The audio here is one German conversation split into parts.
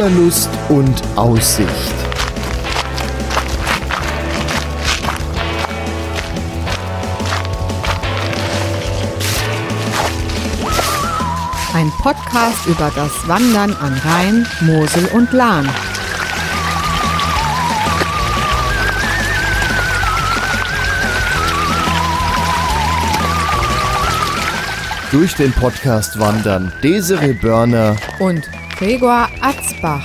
Wanderlust und Aussicht. Ein Podcast über das Wandern an Rhein, Mosel und Lahn. Durch den Podcast wandern Desiree Börner und Gregor Atzbach.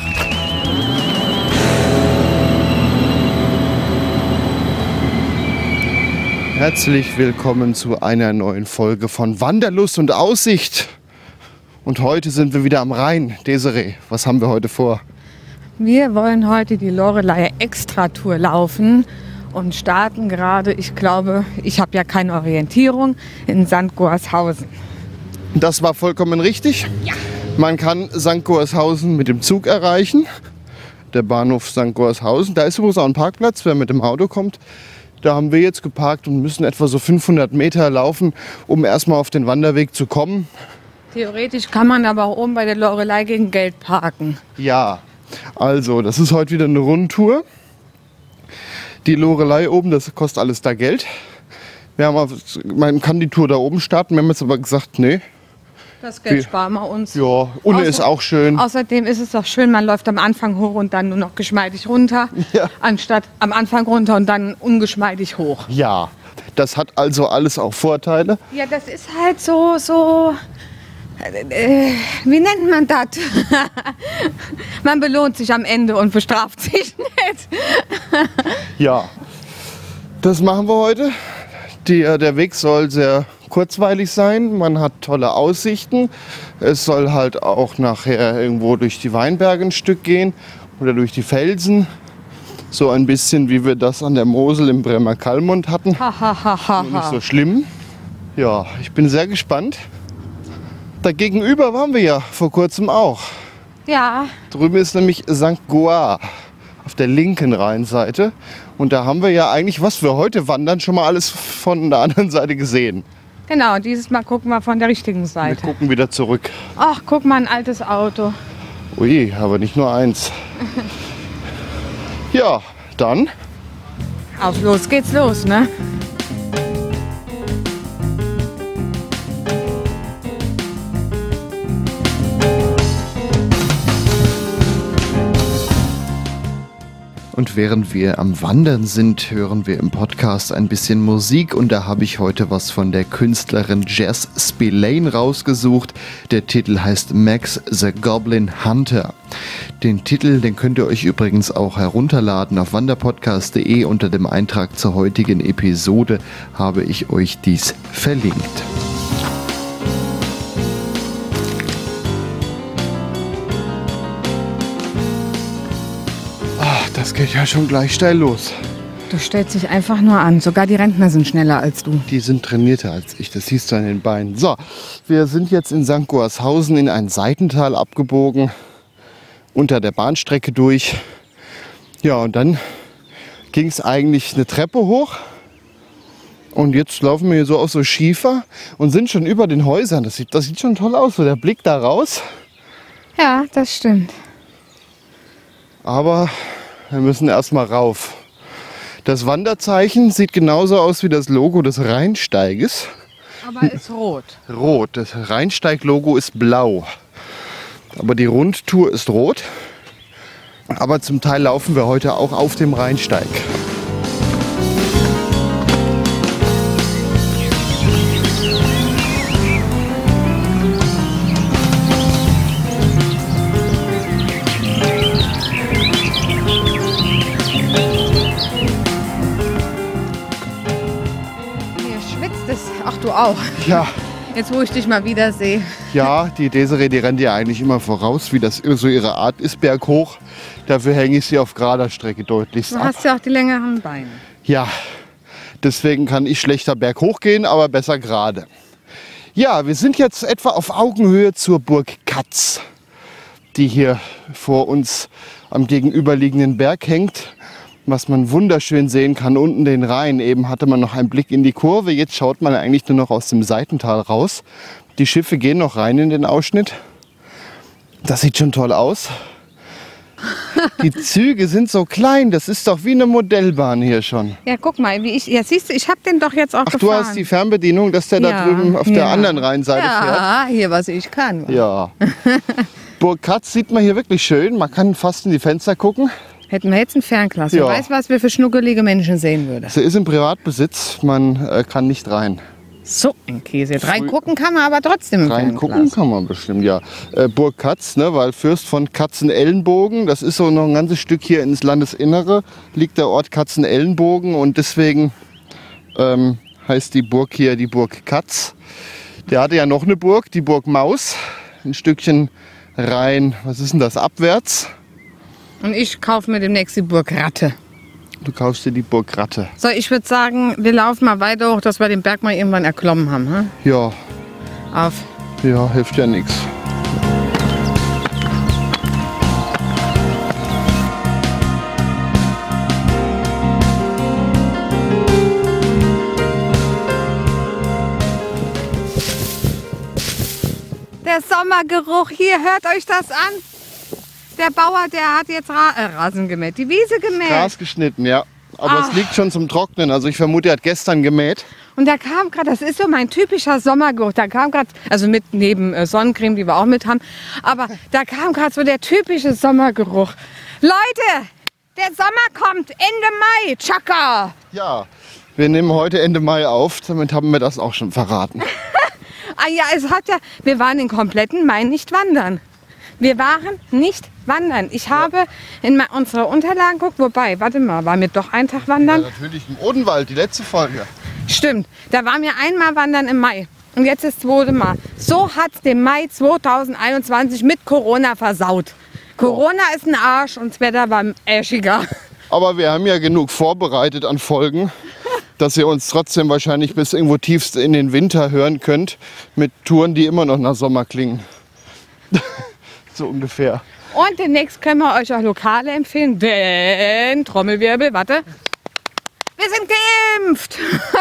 Herzlich willkommen zu einer neuen Folge von Wanderlust und Aussicht. Und heute sind wir wieder am Rhein. Desiree, was haben wir heute vor? Wir wollen heute die Loreley Extra-Tour laufen und starten gerade, ich glaube, ich habe ja keine Orientierung, in St. Goarshausen. Das war vollkommen richtig. Ja. Man kann St. Goarshausen mit dem Zug erreichen. Der Bahnhof St. Goarshausen. Da ist übrigens auch ein Parkplatz, wer mit dem Auto kommt. Da haben wir jetzt geparkt und müssen etwa so 500 Meter laufen, um erstmal auf den Wanderweg zu kommen. Theoretisch kann man aber auch oben bei der Loreley gegen Geld parken. Ja, also das ist heute wieder eine Rundtour. Die Loreley oben, das kostet alles da Geld. Man kann die Tour da oben starten, wir haben jetzt aber gesagt, nee. Das Geld sparen wir uns. Ja, Unne ist auch schön. Außerdem ist es doch schön, man läuft am Anfang hoch und dann nur noch geschmeidig runter, anstatt am Anfang runter und dann ungeschmeidig hoch. Ja, das hat also alles auch Vorteile. Ja, das ist halt so wie nennt man das? Man belohnt sich am Ende und bestraft sich nicht. Ja, das machen wir heute. Der Weg soll sehr kurzweilig sein, man hat tolle Aussichten. Es soll halt auch nachher irgendwo durch die Weinberge ein Stück gehen oder durch die Felsen. So ein bisschen wie wir das an der Mosel im Bremer Kalmund hatten. Nicht so schlimm. Ja, ich bin sehr gespannt. Da gegenüber waren wir ja vor kurzem auch. Ja. Drüben ist nämlich St. Goar auf der linken Rheinseite. Und da haben wir ja eigentlich, was wir heute wandern, schon mal alles von der anderen Seite gesehen. Genau, dieses Mal gucken wir von der richtigen Seite. Wir gucken wieder zurück. Ach, guck mal, ein altes Auto. Ui, aber nicht nur eins. Ja, dann. Auf los geht's los, ne? Und während wir am Wandern sind, hören wir im Podcast ein bisschen Musik. Und da habe ich heute was von der Künstlerin Jess Spillane rausgesucht. Der Titel heißt Max the Goblin Hunter. Den Titel, den könnt ihr euch übrigens auch herunterladen auf wanderpodcast.de. Unter dem Eintrag zur heutigen Episode habe ich euch dies verlinkt. Das geht ja schon gleich steil los. Du stellst dich einfach nur an. Sogar die Rentner sind schneller als du. Die sind trainierter als ich, das siehst du an den Beinen. So, wir sind jetzt in St. Goarshausen in ein Seitental abgebogen, unter der Bahnstrecke durch. Ja, und dann ging es eigentlich eine Treppe hoch. Und jetzt laufen wir hier so auf so Schiefer und sind schon über den Häusern. Das sieht schon toll aus, so der Blick da raus. Ja, das stimmt. Aber wir müssen erstmal rauf. Das Wanderzeichen sieht genauso aus wie das Logo des Rheinsteiges. Aber ist rot. Rot. Das Rheinsteig-Logo ist blau. Aber die Rundtour ist rot. Aber zum Teil laufen wir heute auch auf dem Rheinsteig. Ach, du auch. Ja. Jetzt, wo ich dich mal wieder sehe. Ja, die Desiree, die rennt ja eigentlich immer voraus, wie das so ihre Art ist, berghoch. Dafür hänge ich sie auf gerader Strecke deutlichst Du ab. hast ja auch die längeren Beine. Ja, deswegen kann ich schlechter berghoch gehen, aber besser gerade. Ja, wir sind jetzt etwa auf Augenhöhe zur Burg Katz, die hier vor uns am gegenüberliegenden Berg hängt. Was man wunderschön sehen kann, unten den Rhein. Eben hatte man noch einen Blick in die Kurve, jetzt schaut man eigentlich nur noch aus dem Seitental raus. Die Schiffe gehen noch rein in den Ausschnitt. Das sieht schon toll aus. Die Züge sind so klein, das ist doch wie eine Modellbahn hier schon. Ja, guck mal, wie ich. Ja, siehst du, ich habe den doch jetzt auch Ach, gefahren. du hast die Fernbedienung, dass der da drüben auf der anderen Rheinseite fährt? Ja, hier, was ich kann. Ja. Burg Katz sieht man hier wirklich schön. Man kann fast in die Fenster gucken. Hätten wir jetzt ein Fernglas. Ja. Wer weiß, was wir für schnuckelige Menschen sehen würden. Sie ist im Privatbesitz, man kann nicht rein. So ein Käse. Reingucken kann man aber trotzdem im Reingucken Fernglas. kann man bestimmt, ja. Burg Katz, ne, weil Fürst von Katzenellenbogen, das ist so noch ein ganzes Stück hier ins Landesinnere, liegt der Ort Katzenellenbogen und deswegen heißt die Burg hier die Burg Katz. Der hatte ja noch eine Burg, die Burg Maus, ein Stückchen rein, was ist denn das, abwärts. Und ich kaufe mir demnächst die Burg Ratte. Du kaufst dir die Burg Ratte. So, ich würde sagen, wir laufen mal weiter hoch, dass wir den Berg mal irgendwann erklommen haben. Hm? Ja, Auf. ja, hilft ja nichts. Der Sommergeruch, hier, hört euch das an. Der Bauer, der hat jetzt Rasen gemäht, die Wiese gemäht. Gras geschnitten, ja. Aber es liegt schon zum Trocknen. Also ich vermute, er hat gestern gemäht. Und da kam gerade, das ist so mein typischer Sommergeruch, da kam gerade, also mit neben Sonnencreme, die wir auch mit haben, aber da kam gerade so der typische Sommergeruch. Leute, der Sommer kommt, Ende Mai, Chaka. Ja, wir nehmen heute Ende Mai auf. Damit haben wir das auch schon verraten. Ah ja, wir waren den kompletten Mai nicht wandern. Wir waren nicht wandern. Ich habe in unsere Unterlagen geguckt, wobei, warte mal, waren wir doch einen Tag wandern? Ja, natürlich im Odenwald, die letzte Folge. Stimmt, da waren wir einmal wandern im Mai. Und jetzt ist das zweite Mal. So hat den Mai 2021 mit Corona versaut. Corona ist ein Arsch und das Wetter war äschiger. Aber wir haben ja genug vorbereitet an Folgen, dass ihr uns trotzdem wahrscheinlich bis irgendwo tiefst in den Winter hören könnt. Mit Touren, die immer noch nach Sommer klingen. So ungefähr. Und demnächst können wir euch auch Lokale empfehlen, denn, Trommelwirbel, warte, wir sind geimpft.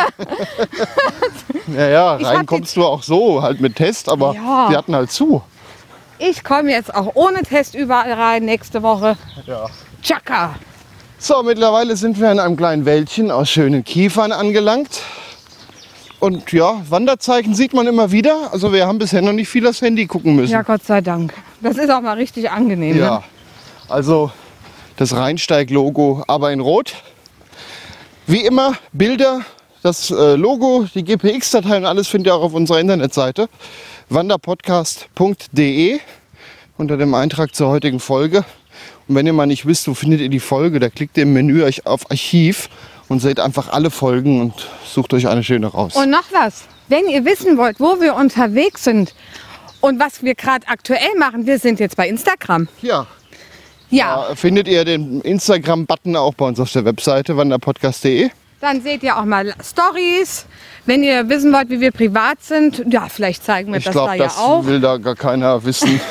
Naja, rein kommst du auch so, halt mit Test, aber Ja. die hatten halt zu. Ich komme jetzt auch ohne Test überall rein nächste Woche. Ja. Tschakka. So, mittlerweile sind wir in einem kleinen Wäldchen aus schönen Kiefern angelangt. Und ja, Wanderzeichen sieht man immer wieder. Also wir haben bisher noch nicht viel aufs Handy gucken müssen. Ja, Gott sei Dank. Das ist auch mal richtig angenehm. Ja, Ne? also das Rheinsteig-Logo, aber in Rot. Wie immer Bilder, das Logo, die GPX-Datei und alles findet ihr auch auf unserer Internetseite wanderpodcast.de unter dem Eintrag zur heutigen Folge. Und wenn ihr mal nicht wisst, wo findet ihr die Folge, da klickt ihr im Menü euch auf Archiv und seht einfach alle Folgen und sucht euch eine schöne raus. Und noch was, wenn ihr wissen wollt, wo wir unterwegs sind und was wir gerade aktuell machen, wir sind jetzt bei Instagram. Ja, Ja, da findet ihr den Instagram-Button auch bei uns auf der Webseite wanderpodcast.de. dann seht ihr auch mal Stories. Wenn ihr wissen wollt, wie wir privat sind, ja, vielleicht zeigen wir Ich das da glaube, ja das auch. will da gar keiner wissen.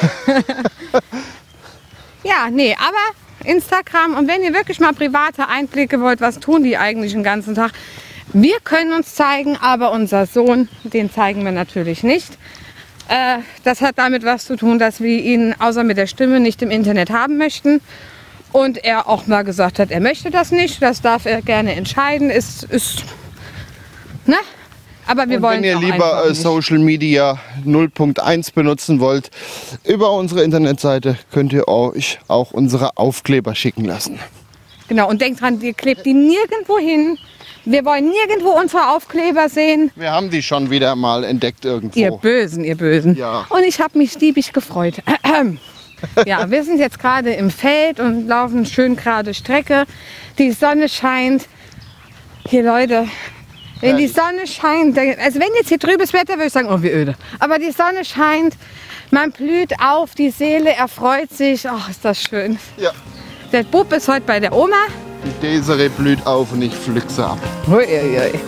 Ja, nee, aber Instagram. Und wenn ihr wirklich mal private Einblicke wollt, was tun die eigentlich den ganzen Tag? Wir können uns zeigen, aber unser Sohn, den zeigen wir natürlich nicht. Das hat damit was zu tun, dass wir ihn außer mit der Stimme nicht im Internet haben möchten. Und er auch mal gesagt hat, er möchte das nicht. Das darf er gerne entscheiden. Ne? Aber wir Und wollen wenn ihr auch lieber einfach nicht. Social Media 0.1 benutzen wollt, über unsere Internetseite könnt ihr euch auch unsere Aufkleber schicken lassen. Genau, und denkt dran, ihr klebt die nirgendwo hin. Wir wollen nirgendwo unsere Aufkleber sehen. Wir haben die schon wieder mal entdeckt irgendwo. Ihr Bösen, ihr Bösen. Ja. Und ich habe mich diebig gefreut. Ja, wir sind jetzt gerade im Feld und laufen schön gerade Strecke. Die Sonne scheint. Hier, Leute, wenn die Sonne scheint, also wenn jetzt hier trübes Wetter, würde ich sagen, oh, wie öde. Aber die Sonne scheint, man blüht auf, die Seele erfreut sich. Ach, ist das schön. Ja. Der Bub ist heute bei der Oma. Die Desiree blüht auf und ich pflück sie ab. Ui, ui, ui.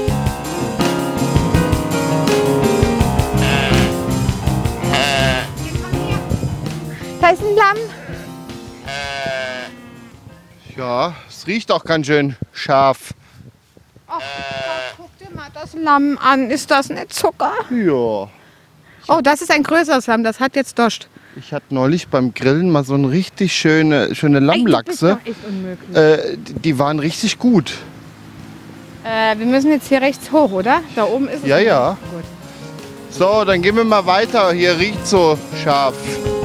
Da ist ein Lamm. Ja, es riecht auch ganz schön scharf. Ach, guck dir mal das Lamm an. Ist das nicht Zucker? Ja. Oh, das ist ein größeres Lamm. Das hat jetzt Dost. Ich hatte neulich beim Grillen mal so eine richtig schöne Lammlachse. Ey, du bist doch echt unmöglich. Die waren richtig gut. Wir müssen jetzt hier rechts hoch, oder? Da oben ist es. Ja, ja. Gut. So, dann gehen wir mal weiter. Hier riecht so scharf.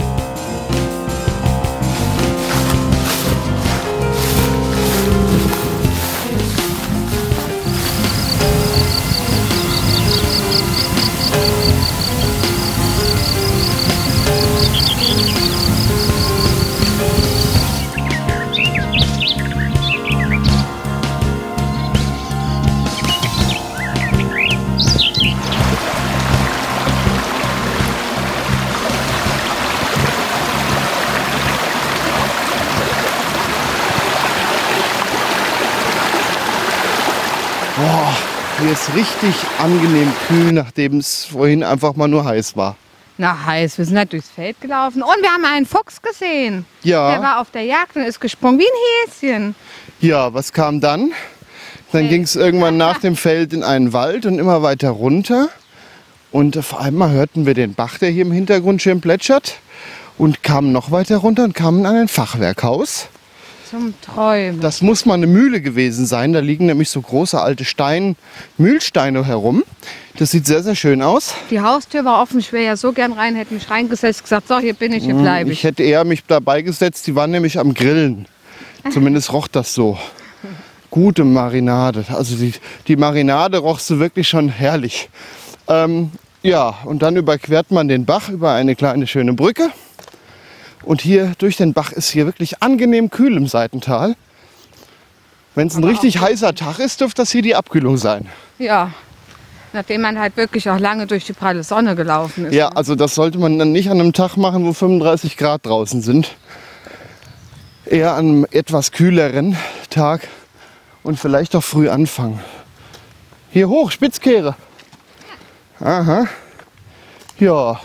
Boah, hier ist richtig angenehm kühl, nachdem es vorhin einfach mal nur heiß war. Na, heiß. Wir sind halt durchs Feld gelaufen. Und wir haben einen Fuchs gesehen. Ja. Der war auf der Jagd und ist gesprungen wie ein Häschen. Ja, was kam dann? Dann ging es irgendwann nach dem Feld in einen Wald und immer weiter runter. Und auf einmal hörten wir den Bach, der hier im Hintergrund schön plätschert. Und kamen noch weiter runter und kamen an ein Fachwerkhaus. Zum Träumen. Das muss mal eine Mühle gewesen sein. Da liegen nämlich so große alte Mühlsteine herum. Das sieht sehr, sehr schön aus. Die Haustür war offen. Ich wäre ja so gern rein, hätte mich reingesetzt, gesagt, so, hier bin ich, hier bleibe Ich ich. hätte eher mich dabei gesetzt. Die waren nämlich am Grillen. Zumindest roch das so. Gute Marinade. Also die Marinade roch so wirklich schon herrlich. Ja, und dann überquert man den Bach über eine kleine schöne Brücke. Und hier durch den Bach ist hier wirklich angenehm kühl im Seitental. Wenn es ein richtig heißer Tag ist, dürfte das hier die Abkühlung sein. Ja, nachdem man halt wirklich auch lange durch die pralle Sonne gelaufen ist. Ja, also das sollte man dann nicht an einem Tag machen, wo 35 Grad draußen sind. Eher an einem etwas kühleren Tag und vielleicht auch früh anfangen. Hier hoch, Spitzkehre. Aha. Ja.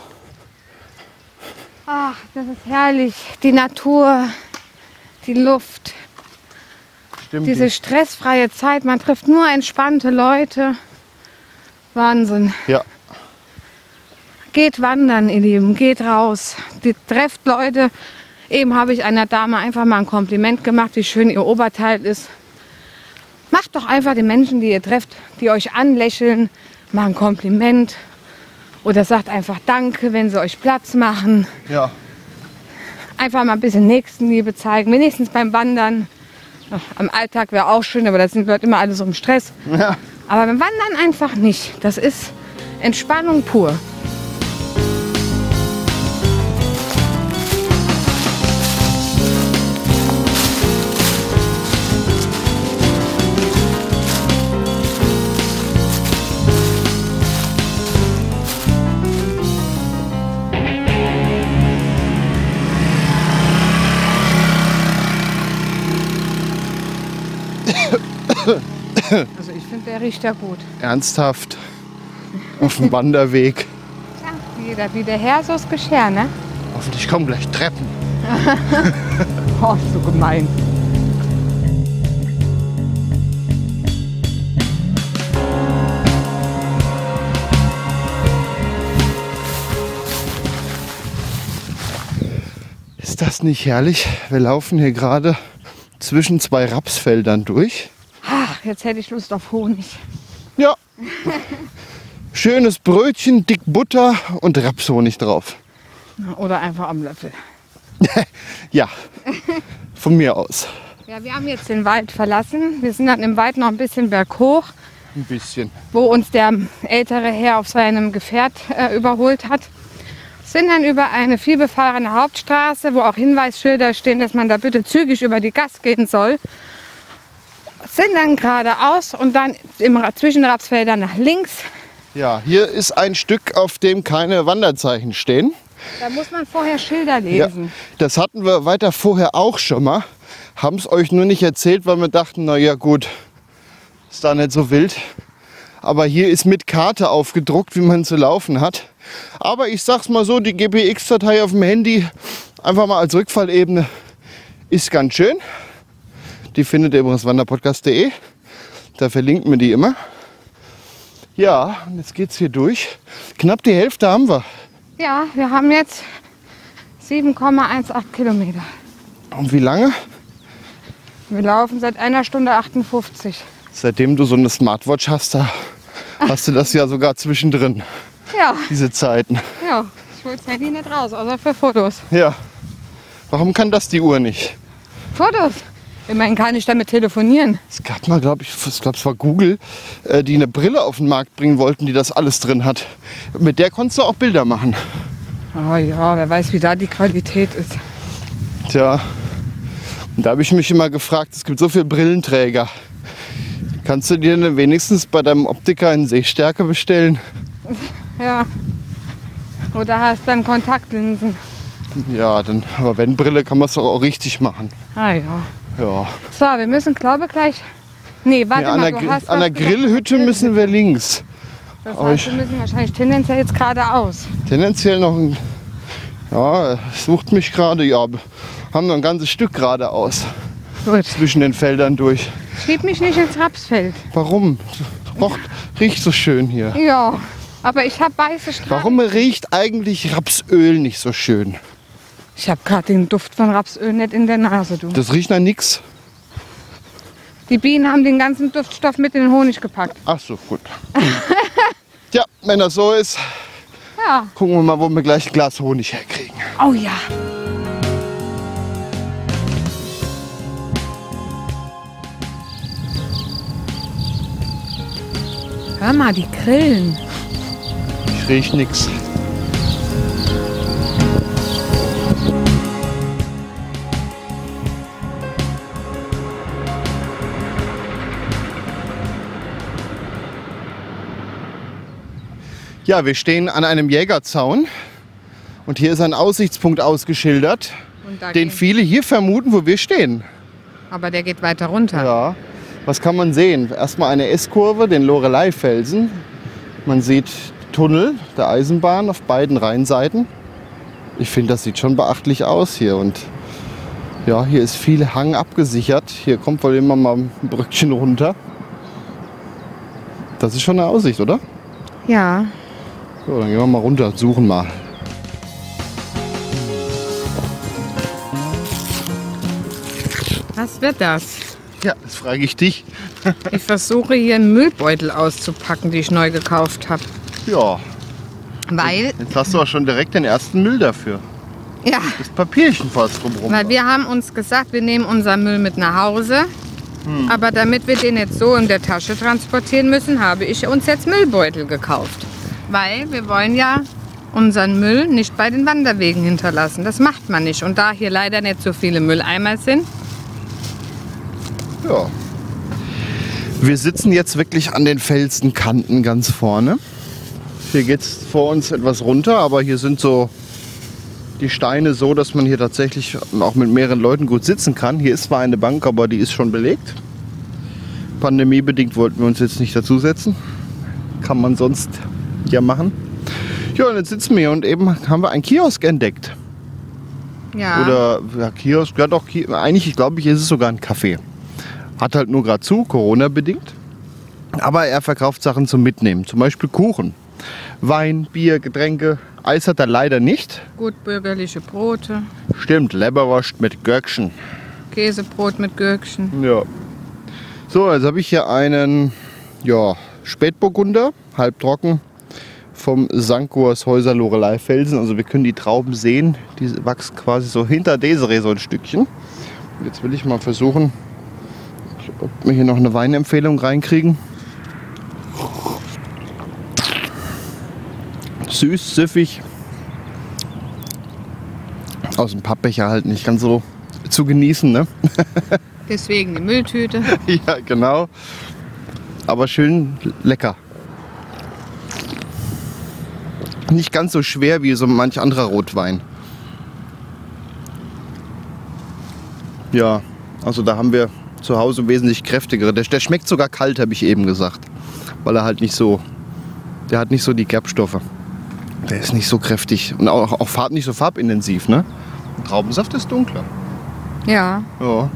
Ach, das ist herrlich. Die Natur, die Luft, Stimmt. diese stressfreie Zeit. Man trifft nur entspannte Leute. Wahnsinn. Ja. Geht wandern, ihr Lieben. Geht raus. Die trefft Leute. Eben habe ich einer Dame einfach mal ein Kompliment gemacht, wie schön ihr Oberteil ist. Macht doch einfach den Menschen, die ihr trefft, die euch anlächeln, mal ein Kompliment. Oder sagt einfach Danke, wenn sie euch Platz machen. Ja. Einfach mal ein bisschen Nächstenliebe zeigen, wenigstens beim Wandern. Ach, am Alltag wäre auch schön, aber da sind Leute immer alle so im Stress. Ja. Aber beim Wandern einfach nicht. Das ist Entspannung pur. Also ich finde, der riecht ja gut. Ernsthaft. Auf dem Wanderweg. Ja, wie der Herr, so das Geschirr, ne? Hoffentlich kommen gleich Treppen. Oh, so gemein. Ist das nicht herrlich? Wir laufen hier gerade zwischen zwei Rapsfeldern durch. Ach, jetzt hätte ich Lust auf Honig. Ja. Schönes Brötchen, dick Butter und Rapshonig drauf. Oder einfach am Löffel. Ja, von mir aus. Ja, wir haben jetzt den Wald verlassen. Wir sind dann im Wald noch ein bisschen berghoch, Ein bisschen. wo uns der ältere Herr auf seinem Gefährt überholt hat. Sind dann über eine vielbefahrene Hauptstraße, wo auch Hinweisschilder stehen, dass man da bitte zügig über die Gasse gehen soll. Sind dann geradeaus und dann zwischen den Rapsfeldern nach links. Ja, hier ist ein Stück, auf dem keine Wanderzeichen stehen. Da muss man vorher Schilder Ja, lesen. das hatten wir weiter vorher auch schon mal. Haben es euch nur nicht erzählt, weil wir dachten, na ja gut, ist da nicht so wild. Aber hier ist mit Karte aufgedruckt, wie man zu laufen hat. Aber ich sag's mal so, die GPX-Datei auf dem Handy, einfach mal als Rückfallebene, ist ganz schön. Die findet ihr übrigens wanderpodcast.de. Da verlinken wir die immer. Ja, und jetzt geht's hier durch. Knapp die Hälfte haben wir. Ja, wir haben jetzt 7,18 Kilometer. Und wie lange? Wir laufen seit 1 Stunde 58. Seitdem du so eine Smartwatch hast, da hast du das ja sogar zwischendrin, Ja, diese Zeiten. ja. Ich hole das Handy nicht raus, außer für Fotos. Ja. Warum kann das die Uhr nicht? Fotos? Immerhin kann ich damit telefonieren. Es gab mal, glaube ich, es war Google, die eine Brille auf den Markt bringen wollten, die das alles drin hat. Mit der konntest du auch Bilder machen. Oh ja, wer weiß, wie da die Qualität ist. Tja, und da habe ich mich immer gefragt, es gibt so viele Brillenträger. Kannst du dir denn wenigstens bei deinem Optiker in Sehstärke bestellen? Ja. Oder hast dann Kontaktlinsen. Ja, dann, aber wenn Brille, kann man es doch auch richtig machen. Ah ja. Ja. So, wir müssen, glaube ich, gleich... Nee, warte Ja, an mal, der, du hast an der was gesagt. Grillhütte müssen wir links. Das aber heißt, wir müssen wahrscheinlich tendenziell jetzt geradeaus. Tendenziell noch ein... Ja, sucht mich gerade. Ja, haben noch ein ganzes Stück geradeaus. Gut. Zwischen den Feldern durch. Schieb mich nicht ins Rapsfeld. Warum? Riecht so schön hier. Ja, aber ich habe weiße Streifen. Warum riecht eigentlich Rapsöl nicht so schön? Ich habe gerade den Duft von Rapsöl nicht in der Nase, du. Das riecht nach nix. Die Bienen haben den ganzen Duftstoff mit in den Honig gepackt. Ach so, gut. Ja, wenn das so ist, Ja. gucken wir mal, wo wir gleich ein Glas Honig herkriegen. Oh ja. Hör mal, die Grillen. Ich riech nix. Ja, wir stehen an einem Jägerzaun und hier ist ein Aussichtspunkt ausgeschildert, Und da den viele hier vermuten, wo wir stehen. Aber der geht weiter runter. Ja, was kann man sehen? Erstmal eine S-Kurve, den Lorelei-Felsen. Man sieht Tunnel der Eisenbahn auf beiden Rheinseiten. Ich finde, das sieht schon beachtlich aus hier. Und ja, hier ist viel Hang abgesichert. Hier kommt wohl immer mal ein Brückchen runter. Das ist schon eine Aussicht, oder? Ja. So, dann gehen wir mal runter, suchen mal. Was wird das? Ja, das frage ich dich. Ich versuche hier einen Müllbeutel auszupacken, den ich neu gekauft habe. Ja, Weil, jetzt hast du auch schon direkt den ersten Müll dafür. ja, Das Papierchen fast drumherum. weil wir haben uns gesagt, wir nehmen unseren Müll mit nach Hause. Aber damit wir den jetzt so in der Tasche transportieren müssen, habe ich uns jetzt Müllbeutel gekauft. Weil wir wollen ja unseren Müll nicht bei den Wanderwegen hinterlassen. Das macht man nicht. Und da hier leider nicht so viele Mülleimer sind, Ja. Wir sitzen jetzt wirklich an den Felsenkanten ganz vorne. Hier geht es vor uns etwas runter, aber hier sind so die Steine so, dass man hier tatsächlich auch mit mehreren Leuten gut sitzen kann. Hier ist zwar eine Bank, aber die ist schon belegt. Pandemiebedingt wollten wir uns jetzt nicht dazusetzen. Kann man sonst ja machen. Ja, und jetzt sitzen wir hier und eben haben wir einen Kiosk entdeckt. ja, Oder ja, Kiosk, ja doch, eigentlich glaube ich, ist es sogar ein Café. Hat halt nur gerade zu, Corona-bedingt. Aber er verkauft Sachen zum Mitnehmen. Zum Beispiel Kuchen, Wein, Bier, Getränke. Eis hat er leider nicht. gut bürgerliche Brote, Stimmt, Leberwurst mit Gürkchen. Käsebrot mit Gürkchen. Ja. So, jetzt habe ich hier einen Spätburgunder, halbtrocken, vom Sankturs Häuser Lorelei-Felsen. Also wir können die Trauben sehen. Die wachsen quasi so hinter Desiree so ein Stückchen. Jetzt will ich mal versuchen, ob wir hier noch eine Weinempfehlung reinkriegen. Süß, süffig. Aus dem Pappbecher halt nicht ganz so zu genießen, ne? Deswegen die Mülltüte. Ja, genau. Aber schön lecker. Nicht ganz so schwer wie so manch anderer Rotwein. Ja, also da haben wir zu Hause wesentlich kräftigere. Der schmeckt sogar kalt, habe ich eben gesagt. Weil er halt nicht so, der hat nicht so die Gerbstoffe. Der ist nicht so kräftig und auch nicht so farbintensiv, ne? Und Traubensaft ist dunkler. Ja. Ja.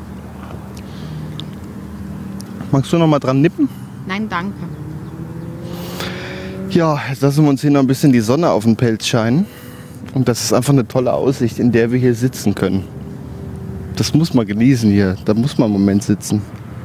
Magst du noch mal dran nippen? Nein, danke. Ja, jetzt lassen wir uns hier noch ein bisschen die Sonne auf den Pelz scheinen. Und das ist einfach eine tolle Aussicht, in der wir hier sitzen können. Das muss man genießen hier. Da muss man einen Moment sitzen.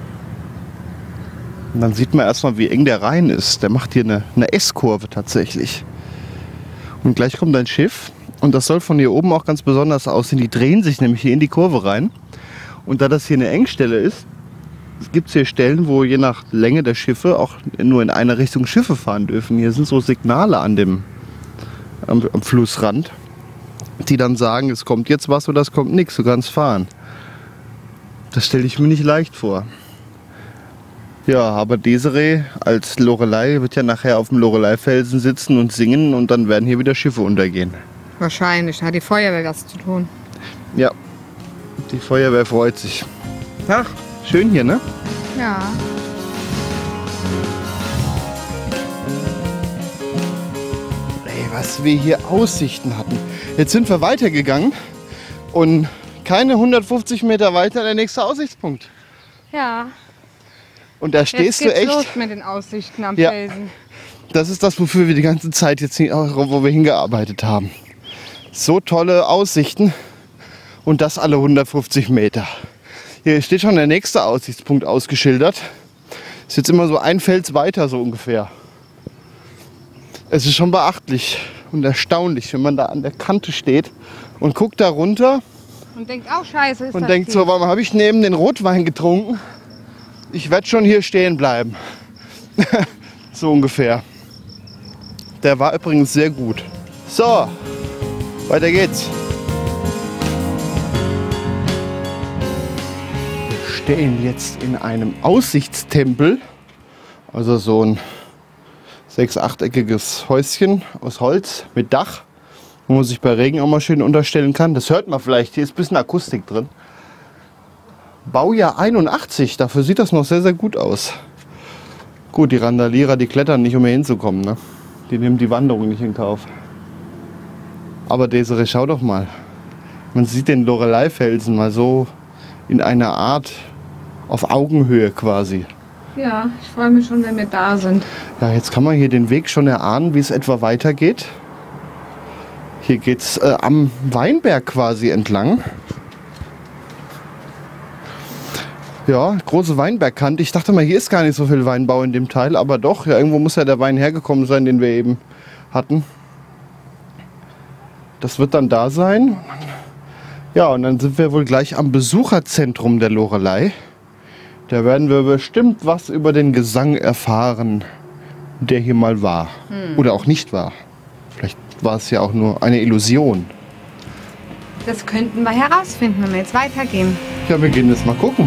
Und dann sieht man erstmal, wie eng der Rhein ist. Der macht hier eine S-Kurve tatsächlich. Und gleich kommt ein Schiff. Und das soll von hier oben auch ganz besonders aussehen. Die drehen sich nämlich hier in die Kurve rein. Und da das hier eine Engstelle ist, gibt es hier Stellen, wo je nach Länge der Schiffe auch nur in eine Richtung Schiffe fahren dürfen. Hier sind so Signale am Flussrand, die dann sagen, es kommt jetzt was oder es kommt nichts, du kannst fahren. Das stelle ich mir nicht leicht vor. Ja, aber Desiree als Lorelei wird ja nachher auf dem Lorelei-Felsen sitzen und singen und dann werden hier wieder Schiffe untergehen. Wahrscheinlich, da hat die Feuerwehr was zu tun. Ja, die Feuerwehr freut sich. Ach, schön hier, ne? Ja. Ey, was wir hier Aussichten hatten. Jetzt sind wir weitergegangen und keine 150 Meter weiter der nächste Aussichtspunkt. Ja. Und da Jetzt stehst du geht's echt. los mit den Aussichten am Ja. Felsen. Das ist das, wofür wir die ganze Zeit jetzt, wo wir hingearbeitet haben. So tolle Aussichten und das alle 150 Meter. Hier steht schon der nächste Aussichtspunkt ausgeschildert. Ist jetzt immer so ein Fels weiter so ungefähr. Es ist schon beachtlich und erstaunlich, wenn man da an der Kante steht und guckt da runter Und denkt auch, scheiße, ist und das denkt tief. so, warum habe ich neben den Rotwein getrunken? Ich werde schon hier stehen bleiben. So ungefähr. Der war übrigens sehr gut. So, weiter geht's. Wir stehen jetzt in einem Aussichtstempel. Also so ein 6-8-eckiges Häuschen aus Holz mit Dach, wo man sich bei Regen auch mal schön unterstellen kann. Das hört man vielleicht, hier ist ein bisschen Akustik drin. Baujahr 81, dafür sieht das noch sehr, sehr gut aus. Gut, die Randalierer, die klettern nicht, um hier hinzukommen, ne? Die nehmen die Wanderung nicht in Kauf. Aber Desiree, schau doch mal. Man sieht den Lorelei-Felsen mal so in einer Art auf Augenhöhe quasi. Ja, ich freue mich schon, wenn wir da sind. Ja, jetzt kann man hier den Weg schon erahnen, wie es etwa weitergeht. Hier geht es am Weinberg quasi entlang. Ja, große Weinbergkante. Ich dachte mal, hier ist gar nicht so viel Weinbau in dem Teil, aber doch, ja, irgendwo muss ja der Wein hergekommen sein, den wir eben hatten. Das wird dann da sein. Ja, und dann sind wir wohl gleich am Besucherzentrum der Lorelei. Da werden wir bestimmt was über den Gesang erfahren, der hier mal war. Oder auch nicht war. Vielleicht war es ja auch nur eine Illusion. Das könnten wir herausfinden, wenn wir jetzt weitergehen. Ja, wir gehen jetzt mal gucken.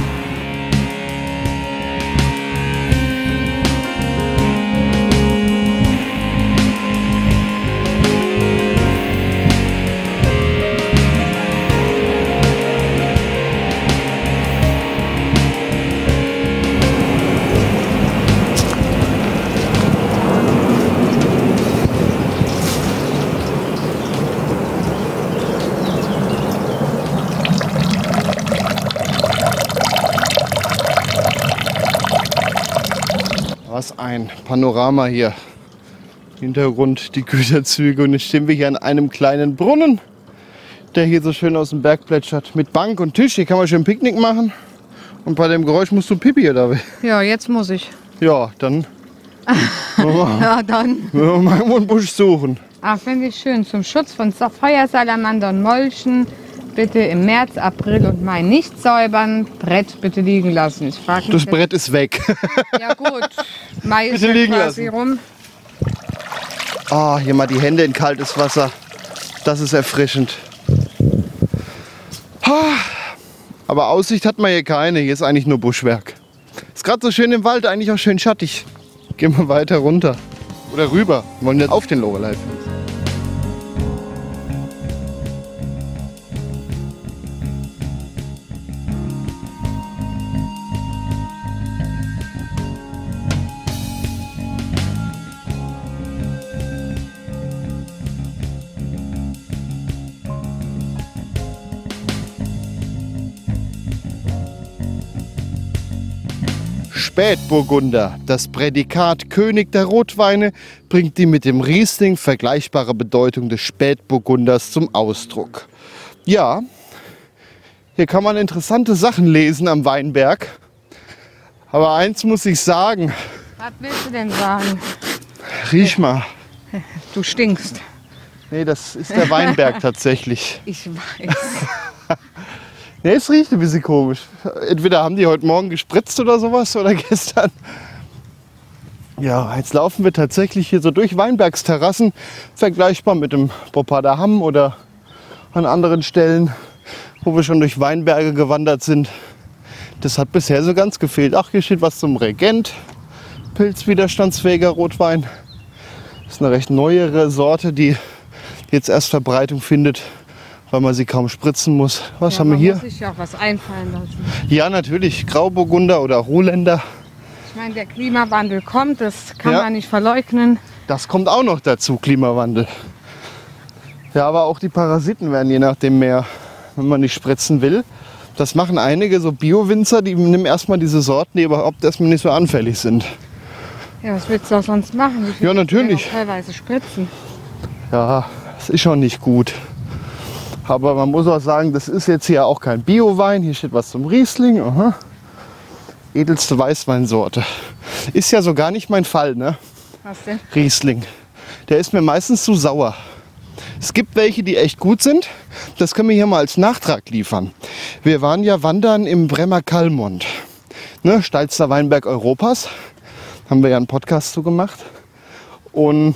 Was ein Panorama hier. Hintergrund die Güterzüge und jetzt stehen wir hier an einem kleinen Brunnen, der hier so schön aus dem Berg plätschert. Mit Bank und Tisch, hier kann man schön Picknick machen. Und bei dem Geräusch musst du Pipi oder wie? Ja, jetzt muss ich. Ja, dann Ja, dann. müssen wir mal irgendwo einen Busch suchen. Ah, finde ich schön. Zum Schutz von Feuersalamander und Molchen bitte im März, April und Mai nicht säubern. Brett bitte liegen lassen. Ich frage mich Das jetzt- Brett ist weg. Ja gut, Mai ist Bitte ja liegen quasi rum. Ah, hier mal die Hände in kaltes Wasser. Das ist erfrischend. Ah, aber Aussicht hat man hier keine. Hier ist eigentlich nur Buschwerk. Ist gerade so schön im Wald, eigentlich auch schön schattig. Gehen wir weiter runter. Oder rüber. Wir wollen jetzt auf den Lorelei. Spätburgunder, das Prädikat König der Rotweine, bringt die mit dem Riesling vergleichbare Bedeutung des Spätburgunders zum Ausdruck. Ja, hier kann man interessante Sachen lesen am Weinberg. Aber eins muss ich sagen. Was willst du denn sagen? Riech mal. Du stinkst. Nee, das ist der Weinberg tatsächlich. Ich weiß. Nee, es riecht ein bisschen komisch. Entweder haben die heute Morgen gespritzt oder sowas oder gestern. Ja, jetzt laufen wir tatsächlich hier so durch Weinbergsterrassen, vergleichbar mit dem Bopader Hamm oder an anderen Stellen, wo wir schon durch Weinberge gewandert sind. Das hat bisher so ganz gefehlt. Ach, hier steht was zum Regent. Pilzwiderstandsfähiger Rotwein. Das ist eine recht neuere Sorte, die jetzt erst Verbreitung findet, weil man sie kaum spritzen muss. Was haben wir hier? Man muss sich ja auch was einfallen lassen. Ja, natürlich. Grauburgunder oder Rohländer. Ich meine, der Klimawandel kommt, das kann man nicht verleugnen. Das kommt auch noch dazu, Klimawandel. Ja, aber auch die Parasiten werden je nachdem mehr, wenn man nicht spritzen will. Das machen einige so Bio-Winzer, die nehmen erstmal diese Sorten, die überhaupt erstmal nicht so anfällig sind. Ja, was willst du auch sonst machen? Ja, natürlich. Teilweise spritzen. Ja, das ist schon nicht gut. Aber man muss auch sagen, das ist jetzt hier auch kein Bio-Wein. Hier steht was zum Riesling. Aha. Edelste Weißweinsorte. Ist ja so gar nicht mein Fall, ne? Was denn? Riesling. Der ist mir meistens zu sauer. Es gibt welche, die echt gut sind. Das können wir hier mal als Nachtrag liefern. Wir waren ja wandern im Bremer Kallmond. Ne, steilster Weinberg Europas. Haben wir ja einen Podcast zu gemacht. Und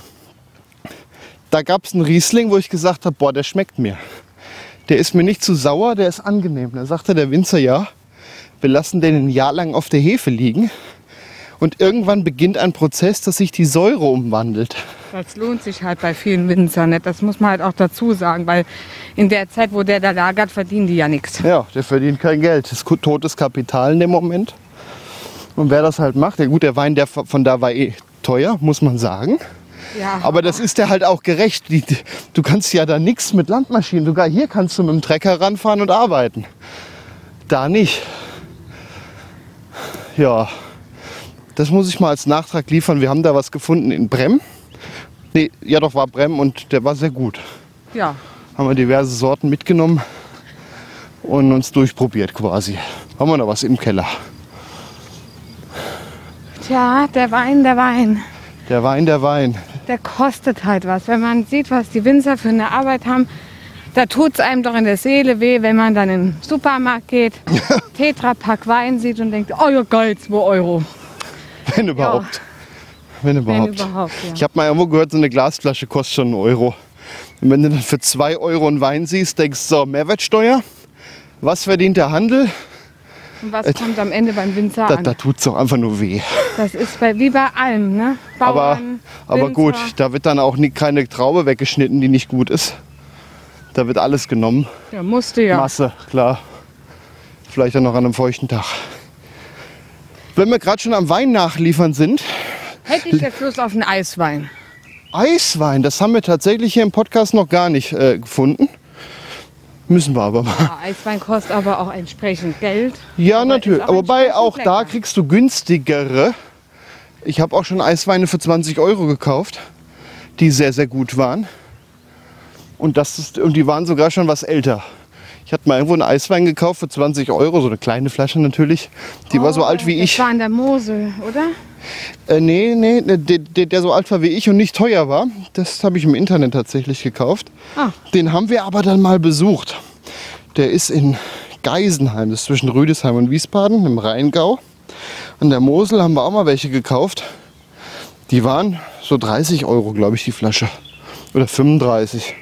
da gab es einen Riesling, wo ich gesagt habe, boah, der schmeckt mir. Der ist mir nicht zu sauer, der ist angenehm. Da sagte der Winzer, ja, wir lassen den ein Jahr lang auf der Hefe liegen. Und irgendwann beginnt ein Prozess, dass sich die Säure umwandelt. Das lohnt sich halt bei vielen Winzern nicht. Das muss man halt auch dazu sagen, weil in der Zeit, wo der da lagert, verdienen die ja nichts. Ja, der verdient kein Geld. Das ist totes Kapital in dem Moment. Und wer das halt macht, ja gut, der Wein der von da war eh teuer, muss man sagen. Ja. Aber das ist der halt auch gerecht. Du kannst ja da nichts mit Landmaschinen. Sogar hier kannst du mit dem Trecker ranfahren und arbeiten. Da nicht. Ja, das muss ich mal als Nachtrag liefern. Wir haben da was gefunden in Brem. Nee, ja doch, war Brem und der war sehr gut. Ja. Haben wir diverse Sorten mitgenommen und uns durchprobiert quasi. Haben wir noch was im Keller. Tja, der Wein, der Wein. Der Wein, der Wein. Der kostet halt was. Wenn man sieht, was die Winzer für eine Arbeit haben, da tut es einem doch in der Seele weh, wenn man dann in den Supermarkt geht, Tetrapack Wein sieht und denkt, oh ja geil, 2 Euro. Wenn überhaupt. Ja. Wenn überhaupt. Ja. Ich habe mal irgendwo gehört, so eine Glasflasche kostet schon 1 Euro. Und wenn du dann für 2 Euro einen Wein siehst, denkst du, so, Mehrwertsteuer, was verdient der Handel? Und was kommt am Ende beim Winzer an? Da tut es doch einfach nur weh. Das ist wie bei allem, ne? Bauern, aber Winzer. gut, da wird dann auch keine Traube weggeschnitten, die nicht gut ist. Da wird alles genommen. Ja, musste ja. Masse, klar. Vielleicht auch noch an einem feuchten Tag. Wenn wir gerade schon am Wein nachliefern sind. Hätte ich jetzt Lust auf einen Eiswein. Eiswein, das haben wir tatsächlich hier im Podcast noch gar nicht gefunden. Müssen wir aber mal. Ja, Eiswein kostet aber auch entsprechend Geld. Ja, aber natürlich. ist auch Wobei auch entsprechend da lecker. kriegst du günstigere. Ich habe auch schon Eisweine für 20 Euro gekauft, die sehr, sehr gut waren. Und die waren sogar schon was älter. Ich hatte mal irgendwo einen Eiswein gekauft für 20 Euro, so eine kleine Flasche natürlich. Die war so alt wie ich. Das war in der Mosel, oder? Nee, der so alt war wie ich und nicht teuer war. Das habe ich im Internet tatsächlich gekauft. Ah. Den haben wir aber dann mal besucht. Der ist in Geisenheim, das ist zwischen Rüdesheim und Wiesbaden im Rheingau. An der Mosel haben wir auch mal welche gekauft. Die waren so 30 Euro, glaube ich, die Flasche. Oder 35.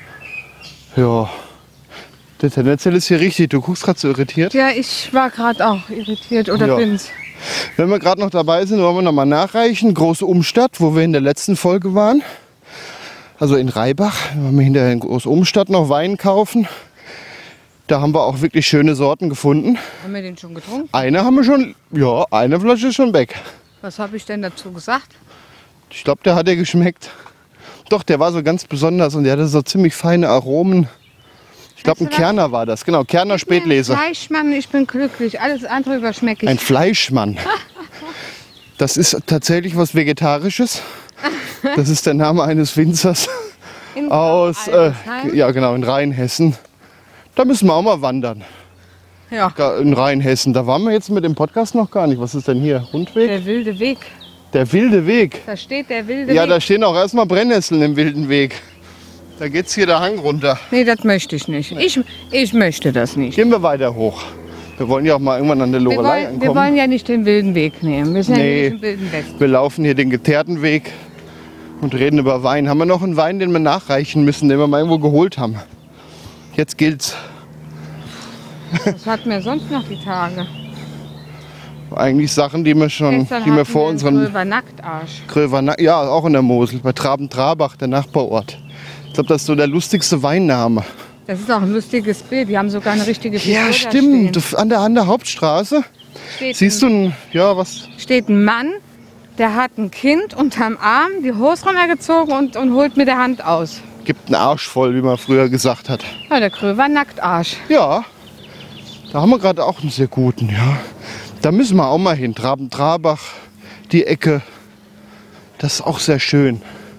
Ja, der tendenziell ist hier richtig. Du guckst gerade so irritiert. Ja, ich war gerade auch irritiert oder Ja. bin's. Wenn wir gerade noch dabei sind, wollen wir noch mal nachreichen. Große Umstadt, wo wir in der letzten Folge waren. Also in Reibach. Da wollen wir hinterher in Große Umstadt noch Wein kaufen. Da haben wir auch wirklich schöne Sorten gefunden. Haben wir den schon getrunken? Eine haben wir schon, ja, eine Flasche ist schon weg. Was habe ich denn dazu gesagt? Ich glaube, der hat dir geschmeckt. Doch, der war so ganz besonders und der hatte so ziemlich feine Aromen. Ich glaube, ein Weißt du was? Kerner war das. Genau, Kerner Spätlese. Fleischmann, ich bin glücklich. Alles andere überschmecke ich. Ein Fleischmann. Das ist tatsächlich was Vegetarisches. Das ist der Name eines Winzers aus ja, genau, in Rheinhessen. Da müssen wir auch mal wandern. Ja. In Rheinhessen. Da waren wir jetzt mit dem Podcast noch gar nicht. Was ist denn hier? Rundweg? Der wilde Weg. Der wilde Weg. Da steht der wilde Weg. Ja, da stehen auch erstmal Brennnesseln im wilden Weg. Da geht's hier der Hang runter. Nee, das möchte ich nicht. Ich möchte das nicht. Gehen wir weiter hoch. Wir wollen ja auch mal irgendwann an der Loreley ankommen. Wir wollen ja nicht den wilden Weg nehmen. Wir sind ja nicht im wilden Westen. Wir laufen hier den geteerten Weg und reden über Wein. Haben wir noch einen Wein, den wir nachreichen müssen, den wir mal irgendwo geholt haben? Jetzt gilt's. Was hatten wir sonst noch die Tage? Eigentlich Sachen, die wir vor unserem Gröver-Nacktarsch. Ja, auch in der Mosel, bei Traben-Trabach, der Nachbarort. Ich glaube, das ist so der lustigste Weinname. Das ist auch ein lustiges Bild. Wir haben sogar eine richtige Figur. Ja, stimmt. An der Hauptstraße siehst du steht ein Mann, der hat ein Kind unterm Arm, die Hose runtergezogen und holt mit der Hand aus. Gibt einen Arsch voll, wie man früher gesagt hat. Ja, der Gröver-Nacktarsch. Ja, da haben wir gerade auch einen sehr guten, ja. Da müssen wir auch mal hin. Traben-Trabach, die Ecke. Das ist auch sehr schön.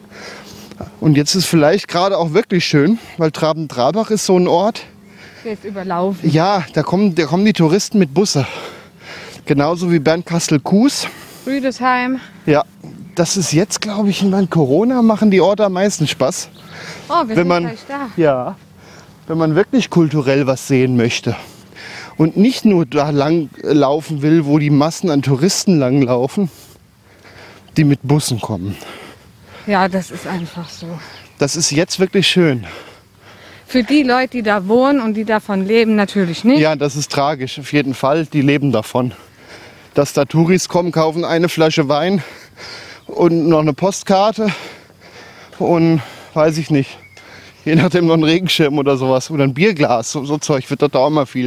Und jetzt ist vielleicht gerade auch wirklich schön, weil Traben-Trabach ist so ein Ort. Der ist überlaufen. Ja, da kommen die Touristen mit Busse. Genauso wie Bernkastel-Kues. Rüdesheim. Ja, das ist jetzt, glaube ich, in Corona machen die Orte am meisten Spaß. Oh, wir sind gleich da. Ja, wenn man wirklich kulturell was sehen möchte. Und nicht nur da lang laufen will, wo die Massen an Touristen langlaufen, die mit Bussen kommen. Ja, das ist einfach so. Das ist jetzt wirklich schön. Für die Leute, die da wohnen und die davon leben, natürlich nicht. Ja, das ist tragisch, auf jeden Fall. Die leben davon. Dass da Touris kommen, kaufen eine Flasche Wein und noch eine Postkarte und weiß ich nicht, je nachdem noch ein Regenschirm oder sowas oder ein Bierglas, so Zeug wird dort auch immer viel.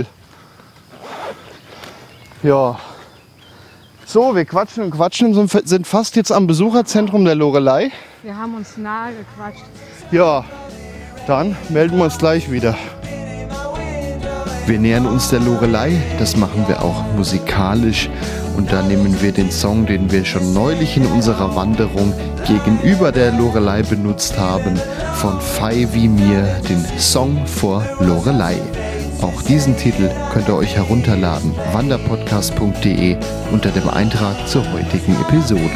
Ja, so, wir quatschen und quatschen und sind fast jetzt am Besucherzentrum der Loreley. Wir haben uns nahe gequatscht. Ja, dann melden wir uns gleich wieder. Wir nähern uns der Loreley, das machen wir auch musikalisch. Und da nehmen wir den Song, den wir schon neulich in unserer Wanderung gegenüber der Loreley benutzt haben, von Fei wie mir, den Song for Loreley. Auch diesen Titel könnt ihr euch herunterladen, wanderpodcast.de unter dem Eintrag zur heutigen Episode.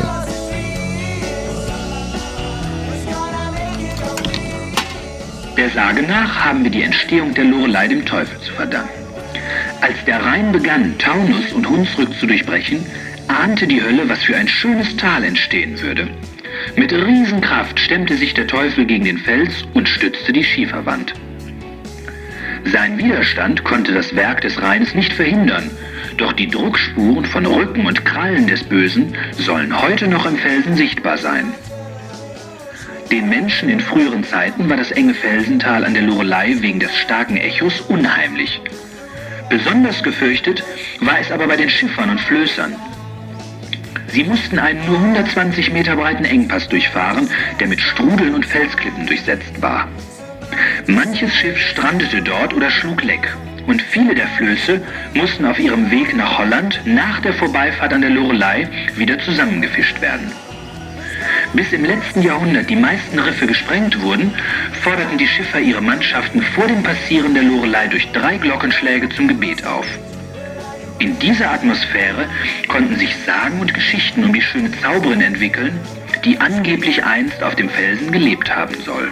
Der Sage nach haben wir die Entstehung der Loreley dem Teufel zu verdanken. Als der Rhein begann, Taunus und Hunsrück zu durchbrechen, ahnte die Hölle, was für ein schönes Tal entstehen würde. Mit Riesenkraft stemmte sich der Teufel gegen den Fels und stützte die Schieferwand. Sein Widerstand konnte das Werk des Rheins nicht verhindern, doch die Druckspuren von Rücken und Krallen des Bösen sollen heute noch im Felsen sichtbar sein. Den Menschen in früheren Zeiten war das enge Felsental an der Loreley wegen des starken Echos unheimlich. Besonders gefürchtet war es aber bei den Schiffern und Flößern. Sie mussten einen nur 120 Meter breiten Engpass durchfahren, der mit Strudeln und Felsklippen durchsetzt war. Manches Schiff strandete dort oder schlug leck und viele der Flöße mussten auf ihrem Weg nach Holland nach der Vorbeifahrt an der Loreley wieder zusammengefischt werden. Bis im letzten Jahrhundert die meisten Riffe gesprengt wurden, forderten die Schiffer ihre Mannschaften vor dem Passieren der Loreley durch 3 Glockenschläge zum Gebet auf. In dieser Atmosphäre konnten sich Sagen und Geschichten um die schöne Zauberin entwickeln, die angeblich einst auf dem Felsen gelebt haben soll.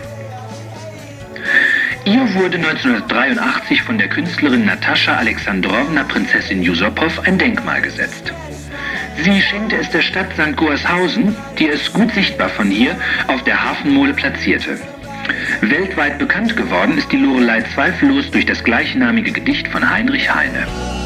Ihr wurde 1983 von der Künstlerin Natascha Alexandrowna Prinzessin Jusopow ein Denkmal gesetzt. Sie schenkte es der Stadt St. Goarshausen, die es gut sichtbar von hier auf der Hafenmole platzierte. Weltweit bekannt geworden ist die Loreley zweifellos durch das gleichnamige Gedicht von Heinrich Heine.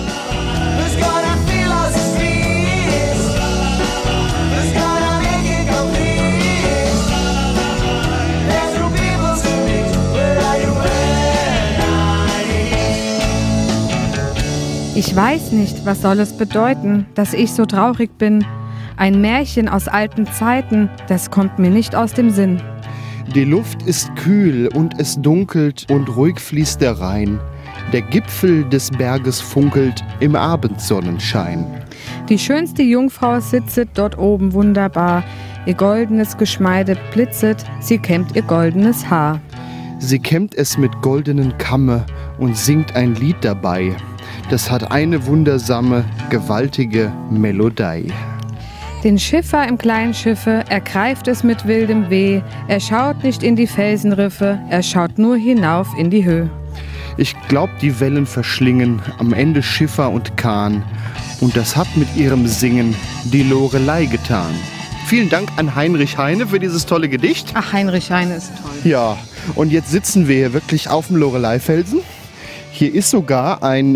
Ich weiß nicht, was soll es bedeuten, dass ich so traurig bin. Ein Märchen aus alten Zeiten, das kommt mir nicht aus dem Sinn. Die Luft ist kühl und es dunkelt und ruhig fließt der Rhein. Der Gipfel des Berges funkelt im Abendsonnenschein. Die schönste Jungfrau sitzet dort oben wunderbar. Ihr goldenes Geschmeide blitzet, sie kämmt ihr goldenes Haar. Sie kämmt es mit goldenen Kamme und singt ein Lied dabei. Das hat eine wundersame, gewaltige Melodie. Den Schiffer im kleinen Schiffe ergreift es mit wildem Weh. Er schaut nicht in die Felsenriffe, er schaut nur hinauf in die Höhe. Ich glaub, die Wellen verschlingen am Ende Schiffer und Kahn. Und das hat mit ihrem Singen die Lorelei getan. Vielen Dank an Heinrich Heine für dieses tolle Gedicht. Ach, Heinrich Heine ist toll. Ja, und jetzt sitzen wir hier wirklich auf dem Lorelei-Felsen. Hier ist sogar ein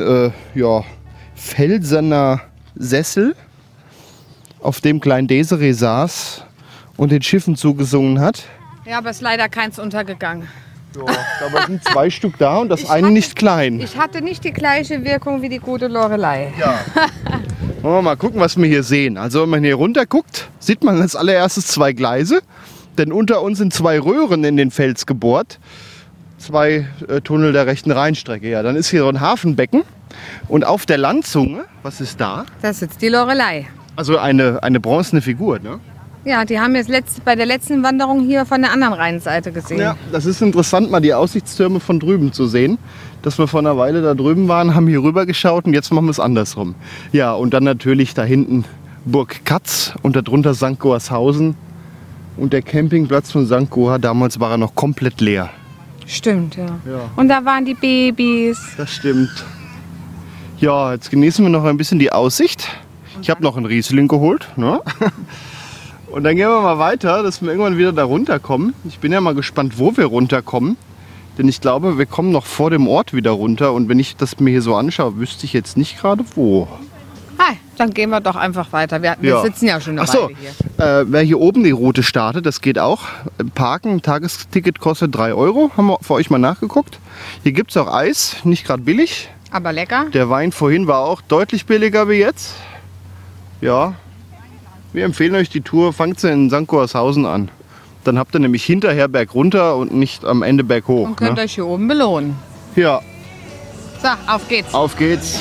felserner Sessel, auf dem Klein Desiree saß und den Schiffen zugesungen hat. Ja, aber ist leider keins untergegangen. Ja, aber sind 2 Stück da und das eine nicht klein. Ich hatte nicht die gleiche Wirkung wie die gute Lorelei. Ja. Wollen wir mal gucken, was wir hier sehen. Also wenn man hier runter guckt, sieht man als allererstes 2 Gleise. Denn unter uns sind 2 Röhren in den Fels gebohrt. 2 Tunnel der rechten Rheinstrecke. Ja, dann ist hier so ein Hafenbecken. Und auf der Landzunge, was ist da? Da sitzt die Lorelei. Also eine bronzene Figur, ne? Ja, die haben wir bei der letzten Wanderung hier von der anderen Rheinseite gesehen. Ja, das ist interessant, mal die Aussichtstürme von drüben zu sehen. Dass wir vor einer Weile da drüben waren, haben hier rüber geschaut und jetzt machen wir es andersrum. Ja, und dann natürlich da hinten Burg Katz und darunter St. Goarshausen. Und der Campingplatz von St. Goar, damals war er noch komplett leer. Stimmt, ja. Und da waren die Babys. Das stimmt. Ja, jetzt genießen wir noch ein bisschen die Aussicht. Ich habe noch einen Riesling geholt. Ne? Und dann gehen wir mal weiter, dass wir irgendwann wieder da runterkommen. Ich bin ja mal gespannt, wo wir runterkommen. Denn ich glaube, wir kommen noch vor dem Ort wieder runter. Und wenn ich das mir hier so anschaue, wüsste ich jetzt nicht gerade wo. Hi, dann gehen wir doch einfach weiter. Wir sitzen ja schon eine Weile hier. Wer hier oben die Route startet, das geht auch. Parken, Tagesticket kostet 3 €. Haben wir für euch mal nachgeguckt. Hier gibt es auch Eis, nicht gerade billig. Aber lecker. Der Wein vorhin war auch deutlich billiger wie jetzt. Ja, wir empfehlen euch die Tour. Fangt sie in St. Goarshausen an. Dann habt ihr nämlich hinterher bergunter und nicht am Ende berghoch. Und könnt euch hier oben belohnen. Ja. So, auf geht's. Auf geht's.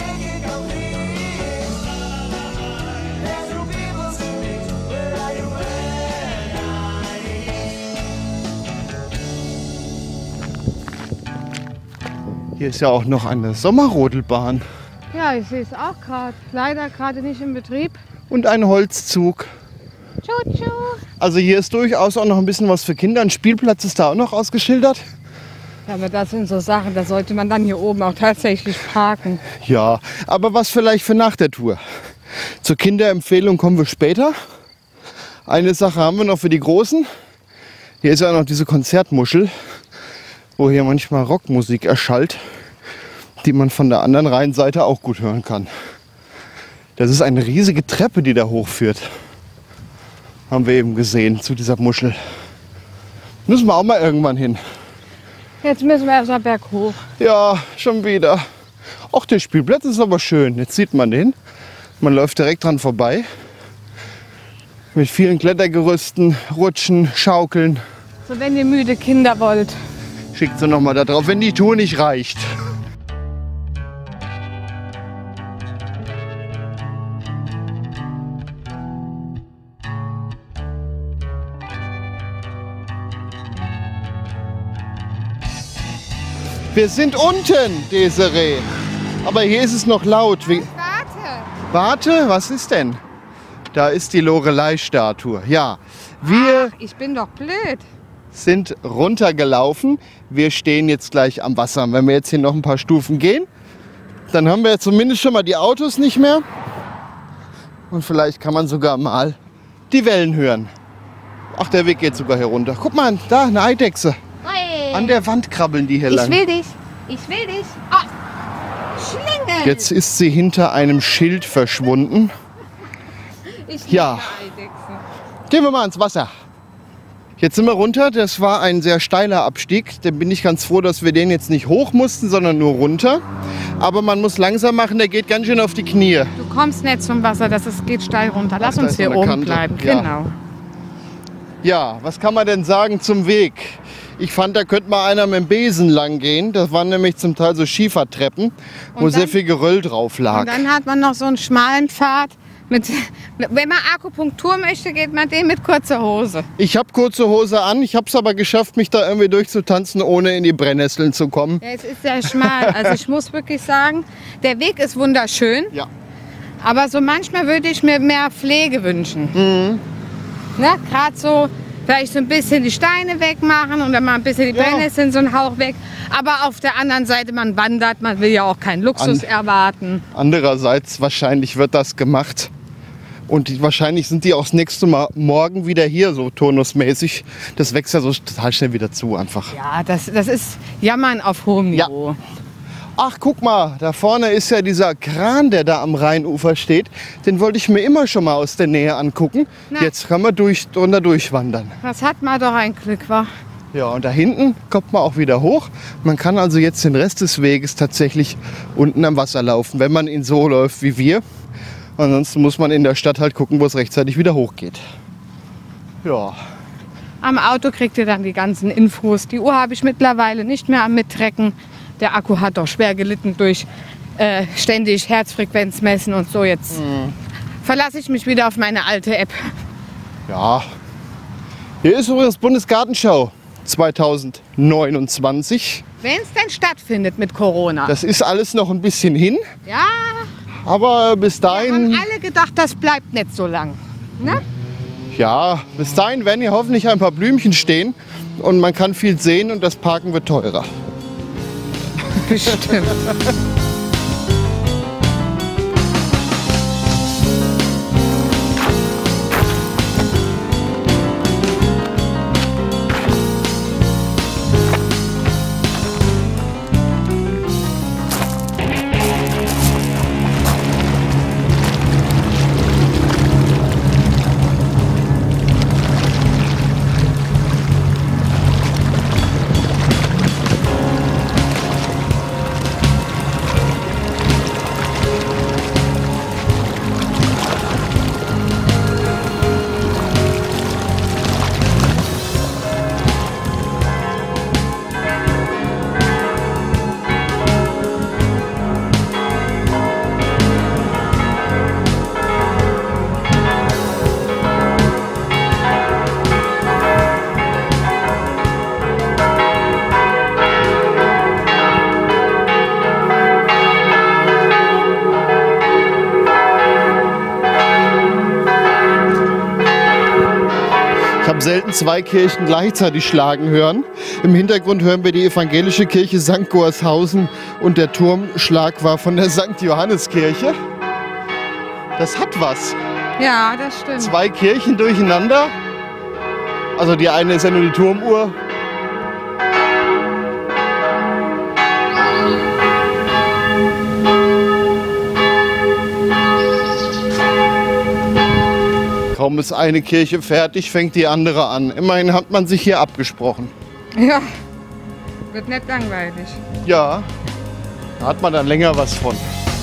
Hier ist ja auch noch eine Sommerrodelbahn. Ja, ich sehe es auch gerade. Leider gerade nicht in Betrieb. Und ein Holzzug. Tschu-tschu. Also hier ist durchaus auch noch ein bisschen was für Kinder. Ein Spielplatz ist da auch noch ausgeschildert. Ja, aber das sind so Sachen, da sollte man dann hier oben auch tatsächlich parken. Ja, aber was vielleicht für nach der Tour. Zur Kinderempfehlung kommen wir später. Eine Sache haben wir noch für die Großen. Hier ist ja noch diese Konzertmuschel, wo hier manchmal Rockmusik erschallt, die man von der anderen Rheinseite auch gut hören kann. Das ist eine riesige Treppe, die da hochführt. Haben wir eben gesehen, zu dieser Muschel. Müssen wir auch mal irgendwann hin. Jetzt müssen wir erst mal berghoch. Ja, schon wieder. Ach, der Spielplatz ist aber schön. Jetzt sieht man den. Man läuft direkt dran vorbei. Mit vielen Klettergerüsten, Rutschen, Schaukeln. So, wenn ihr müde Kinder wollt. Schickt sie noch mal da drauf, wenn die Tour nicht reicht. Wir sind unten, Desiree. Aber hier ist es noch laut. Warte. Warte, was ist denn? Da ist die Lorelei-Statue. Ja, wir Ich bin doch blöd. sind runtergelaufen. Wir stehen jetzt gleich am Wasser. Wenn wir jetzt hier noch ein paar Stufen gehen, dann haben wir zumindest schon mal die Autos nicht mehr. Und vielleicht kann man sogar mal die Wellen hören. Ach, der Weg geht sogar hier runter. Guck mal, da eine Eidechse. Hey. An der Wand krabbeln die hier lang. Ich will dich. Ich will dich. Ah. Schlingel. Jetzt ist sie hinter einem Schild verschwunden. Ich Ja. liebe Eidechsen. Gehen wir mal ins Wasser. Jetzt sind wir runter. Das war ein sehr steiler Abstieg. Da bin ich ganz froh, dass wir den jetzt nicht hoch mussten, sondern nur runter. Aber man muss langsam machen, der geht ganz schön auf die Knie. Du kommst nicht zum Wasser, geht steil runter. Lass da uns ist hier eine oben Kante. bleiben. Ja. Genau. Ja, was kann man denn sagen zum Weg? Ich fand, da könnte mal einer mit dem Besen lang gehen. Das waren nämlich zum Teil so Schiefertreppen, wo sehr viel Geröll drauf lag. Und dann hat man noch so einen schmalen Pfad. Wenn man Akupunktur möchte, geht man den mit kurzer Hose. Ich habe kurze Hose an. Ich habe es aber geschafft, mich da irgendwie durchzutanzen, ohne in die Brennnesseln zu kommen. Ja, es ist sehr schmal. Also ich muss wirklich sagen, der Weg ist wunderschön. Ja. Aber so manchmal würde ich mir mehr Pflege wünschen. Mhm. Ne? Gerade so vielleicht so ein bisschen die Steine wegmachen und dann mal ein bisschen die Brennnesseln so einen Hauch weg. Aber auf der anderen Seite, man wandert, man will ja auch keinen Luxus erwarten. Andererseits, wahrscheinlich wird das gemacht. Und wahrscheinlich sind die auch das nächste Mal morgen wieder hier, so turnusmäßig. Das wächst ja so total schnell wieder zu einfach. Ja, das ist Jammern auf hohem Niveau. Ja. Ach, guck mal, da vorne ist ja dieser Kran, der da am Rheinufer steht. Den wollte ich mir immer schon mal aus der Nähe angucken. Na. Jetzt kann man drunter durchwandern. Das hat man doch ein Glück, wa? Ja, und da hinten kommt man auch wieder hoch. Man kann also jetzt den Rest des Weges tatsächlich unten am Wasser laufen, wenn man ihn so läuft wie wir. Ansonsten muss man in der Stadt halt gucken, wo es rechtzeitig wieder hochgeht. Ja. Am Auto kriegt ihr dann die ganzen Infos. Die Uhr habe ich mittlerweile nicht mehr am Mittrecken. Der Akku hat doch schwer gelitten durch ständig Herzfrequenz messen und so. Jetzt verlasse ich mich wieder auf meine alte App. Ja. Hier ist übrigens Bundesgartenschau 2029. Wenn es denn stattfindet mit Corona. Das ist alles noch ein bisschen hin. Ja. Aber bis dahin... Wir haben alle gedacht, das bleibt nicht so lang. Ne? Ja, bis dahin werden hier hoffentlich ein paar Blümchen stehen. Und man kann viel sehen und das Parken wird teurer. Bestimmt. Ich habe selten zwei Kirchen gleichzeitig schlagen hören. Im Hintergrund hören wir die evangelische Kirche St. Gorshausen und der Turmschlag war von der St. Johanneskirche. Das hat was. Ja, das stimmt. Zwei Kirchen durcheinander. Also die eine ist ja nur die Turmuhr. Kaum ist eine Kirche fertig, fängt die andere an. Immerhin hat man sich hier abgesprochen. Ja, wird nicht langweilig. Ja, da hat man dann länger was von.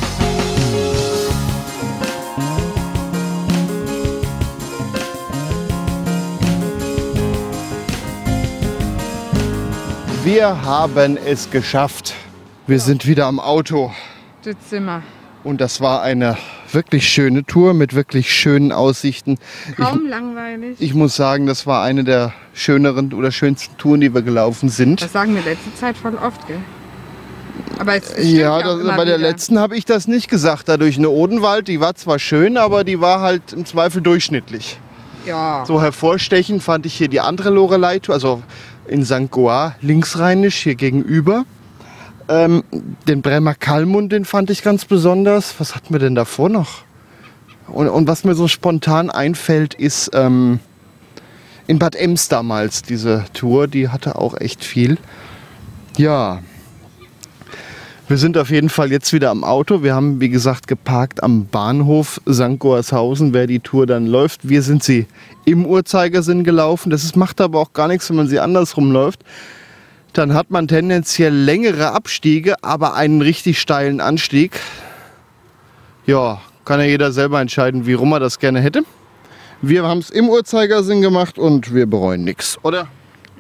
Wir haben es geschafft. Wir sind wieder am Auto. Das Zimmer. Und das war eine wirklich schöne Tour mit wirklich schönen Aussichten. Kaum langweilig. Ich muss sagen, das war eine der schöneren oder schönsten Touren, die wir gelaufen sind. Das sagen wir letzte Zeit voll oft, gell? Aber es ja, bei der letzten habe ich das nicht gesagt. Da durch eine Odenwald, die war zwar schön, aber die war halt im Zweifel durchschnittlich. Ja. So hervorstechend fand ich hier die andere Loreley-Tour, also in St. Goar, linksrheinisch, hier gegenüber. Den Bremer Kalmund, den fand ich ganz besonders. Was hatten wir denn davor noch? Und was mir so spontan einfällt, ist in Bad Ems damals diese Tour. Die hatte auch echt viel. Ja, wir sind auf jeden Fall jetzt wieder am Auto. Wir haben, wie gesagt, geparkt am Bahnhof St. Gorshausen, wer die Tour dann läuft. Wir sind sie im Uhrzeigersinn gelaufen. Macht aber auch gar nichts, wenn man sie andersrum läuft. Dann hat man tendenziell längere Abstiege, aber einen richtig steilen Anstieg. Ja, kann ja jeder selber entscheiden, wie rum er das gerne hätte. Wir haben es im Uhrzeigersinn gemacht und wir bereuen nichts, oder?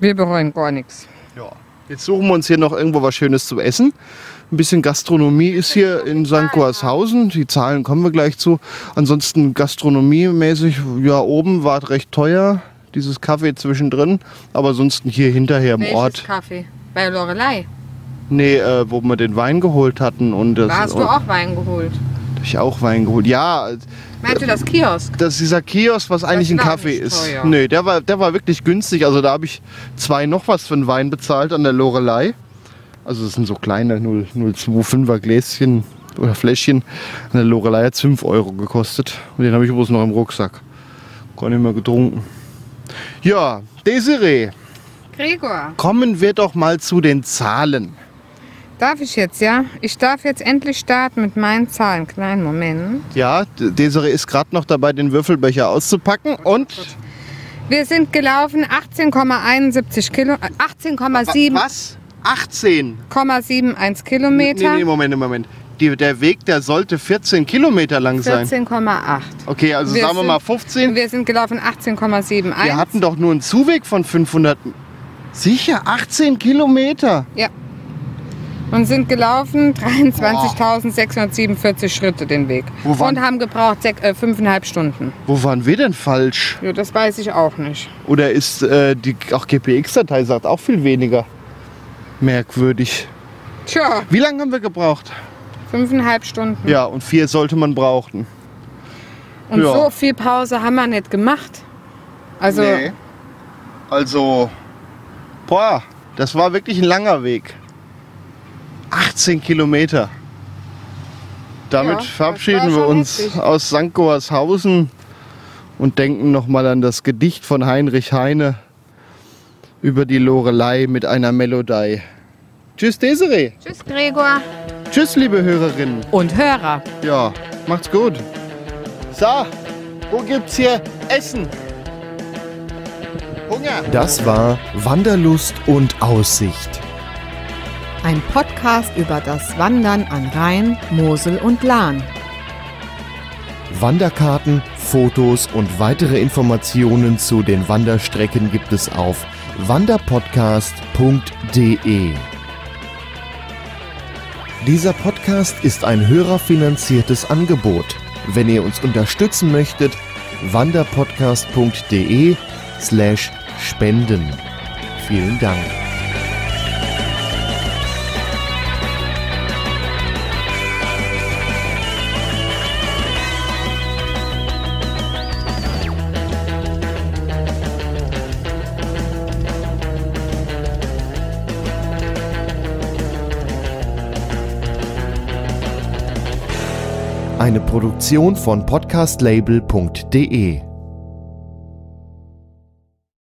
Wir bereuen gar nichts. Ja. Jetzt suchen wir uns hier noch irgendwo was Schönes zu essen. Ein bisschen Gastronomie ist hier in St. Goarshausen. Die Zahlen kommen wir gleich zu. Ansonsten gastronomiemäßig, ja, oben war es recht teuer. Dieses Kaffee zwischendrin. Aber ansonsten hier hinterher im Ort. Kaffee? Bei Lorelei? Nee, wo wir den Wein geholt hatten. Und das, Da hast du auch Wein geholt. Hab ich auch Wein geholt. Ja. Meinst du das Kiosk? Das ist dieser Kiosk, was eigentlich ein war Kaffee nicht ist. teuer. Nee, der war wirklich günstig. Also da habe ich 2 noch was für einen Wein bezahlt an der Lorelei. Also das sind so kleine 0,25er Gläschen oder Fläschchen. An der Lorelei hat 5 Euro gekostet. Und den habe ich bloß noch im Rucksack. Gar nicht mehr getrunken. Ja, Desiree, Gregor, kommen wir doch mal zu den Zahlen. darf ich jetzt, ja? Ich darf jetzt endlich starten mit meinen Zahlen. Kleinen Moment. Ja, Desiree ist gerade noch dabei, den Würfelbecher auszupacken. Und Wir sind gelaufen 18,71 Kilo, 18,7 was? 18? 0,71 Kilometer. Nee, Moment. Der Weg, der sollte 14 Kilometer lang sein. 14,8. Okay, also sagen wir mal 15. Wir sind gelaufen 18,71. Wir hatten doch nur einen Zuweg von 500. Sicher, 18 Kilometer. Ja. Und sind gelaufen 23.647 Schritte den Weg. Wo waren- Und haben gebraucht 5,5 Stunden. Wo waren wir denn falsch? Ja, das weiß ich auch nicht. Oder ist die auch GPX-Datei sagt auch viel weniger? Merkwürdig. Tja, Wie lange haben wir gebraucht? 5,5 Stunden. Ja, und 4 sollte man brauchen. Und ja. so viel Pause haben wir nicht gemacht. Also, Nee. Also, boah, das war wirklich ein langer Weg. 18 Kilometer. Damit Ja, das verabschieden war wir schon uns heftig. aus St. Goarshausen und denken nochmal an das Gedicht von Heinrich Heine über die Lorelei mit einer Melodie. Tschüss Desiree. tschüss Gregor. Tschüss liebe Hörerinnen. Und Hörer. Ja, macht's gut. So, wo gibt's hier Essen? Hunger. Das war Wanderlust und Aussicht. Ein Podcast über das Wandern an Rhein, Mosel und Lahn. Wanderkarten, Fotos und weitere Informationen zu den Wanderstrecken gibt es auf wanderpodcast.de. Dieser Podcast ist ein hörerfinanziertes Angebot. Wenn ihr uns unterstützen möchtet, wanderpodcast.de/spenden. Vielen Dank. Eine Produktion von podcastlabel.de